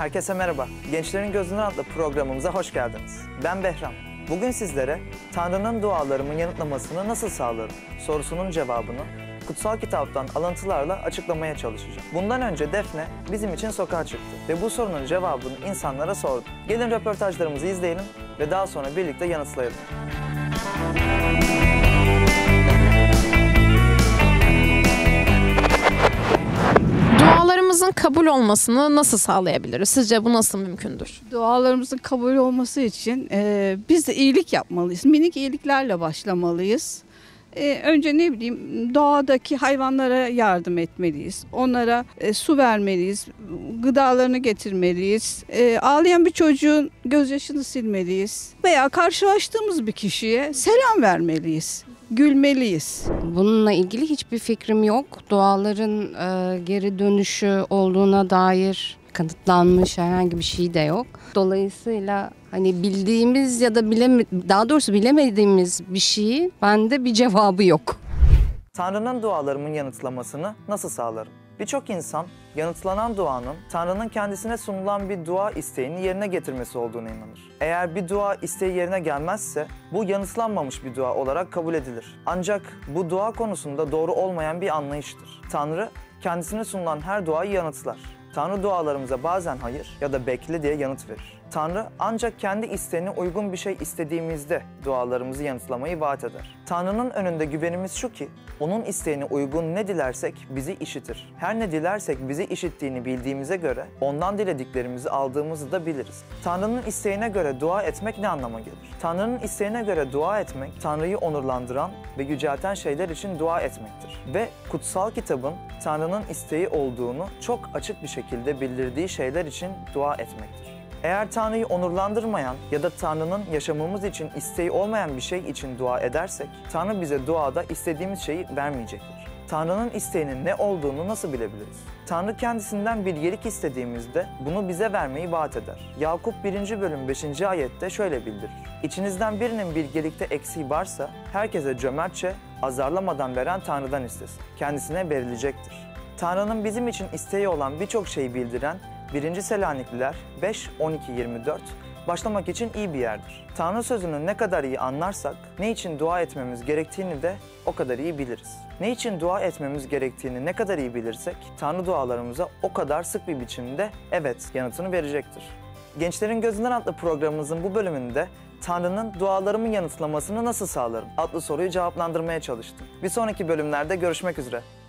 Herkese merhaba. Gençlerin Gözünden adlı programımıza hoş geldiniz. Ben Behram. Bugün sizlere Tanrı'nın dualarımı yanıtlamasını nasıl sağlarım sorusunun cevabını kutsal kitaptan alıntılarla açıklamaya çalışacağım. Bundan önce Defne bizim için sokağa çıktı ve bu sorunun cevabını insanlara sordu. Gelin röportajlarımızı izleyelim ve daha sonra birlikte yanıtlayalım. Dualarımızın kabul olmasını nasıl sağlayabiliriz? Sizce bu nasıl mümkündür? Dualarımızın kabul olması için biz de iyilik yapmalıyız. Minik iyiliklerle başlamalıyız. Önce ne bileyim doğadaki hayvanlara yardım etmeliyiz. Onlara su vermeliyiz. Gıdalarını getirmeliyiz. Ağlayan bir çocuğun gözyaşını silmeliyiz. Veya karşılaştığımız bir kişiye selam vermeliyiz. Gülmeliyiz. Bununla ilgili hiçbir fikrim yok. Duaların geri dönüşü olduğuna dair kanıtlanmış herhangi bir şey de yok. Dolayısıyla hani bildiğimiz ya da daha doğrusu bilemediğimiz bir şeyin bende bir cevabı yok. Tanrı'nın dualarımın yanıtlamasını nasıl sağlarım? Birçok insan yanıtlanan duanın Tanrı'nın kendisine sunulan bir dua isteğini yerine getirmesi olduğuna inanır. Eğer bir dua isteği yerine gelmezse bu yanıtlanmamış bir dua olarak kabul edilir. Ancak bu dua konusunda doğru olmayan bir anlayıştır. Tanrı kendisine sunulan her duayı yanıtlar. Tanrı dualarımıza bazen hayır ya da bekle diye yanıt verir. Tanrı ancak kendi isteğine uygun bir şey istediğimizde dualarımızı yanıtlamayı vaat eder. Tanrı'nın önünde güvenimiz şu ki, onun isteğine uygun ne dilersek bizi işitir. Her ne dilersek bizi işittiğini bildiğimize göre ondan dilediklerimizi aldığımızı da biliriz. Tanrı'nın isteğine göre dua etmek ne anlama gelir? Tanrı'nın isteğine göre dua etmek, Tanrı'yı onurlandıran ve yücelten şeyler için dua etmektir. Ve kutsal kitabın Tanrı'nın isteği olduğunu çok açık bir şekilde bildirdiği şeyler için dua etmektir. Eğer Tanrı'yı onurlandırmayan ya da Tanrı'nın yaşamımız için isteği olmayan bir şey için dua edersek, Tanrı bize duada istediğimiz şeyi vermeyecektir. Tanrı'nın isteğinin ne olduğunu nasıl bilebiliriz? Tanrı kendisinden bir iyilik istediğimizde bunu bize vermeyi vaat eder. Yakup 1. bölüm 5. ayette şöyle bildirir. İçinizden birinin bilgelikte eksiği varsa herkese cömertçe, azarlamadan veren Tanrı'dan istesin. Kendisine verilecektir. Tanrı'nın bizim için isteği olan birçok şeyi bildiren 1. Selanikliler 5-12-24 başlamak için iyi bir yerdir. Tanrı sözünü ne kadar iyi anlarsak, ne için dua etmemiz gerektiğini de o kadar iyi biliriz. Ne için dua etmemiz gerektiğini ne kadar iyi bilirsek, Tanrı dualarımıza o kadar sık bir biçimde evet yanıtını verecektir. Gençlerin Gözünden adlı programımızın bu bölümünde Tanrı'nın dualarımı yanıtlamasını nasıl sağlarım adlı soruyu cevaplandırmaya çalıştım. Bir sonraki bölümlerde görüşmek üzere.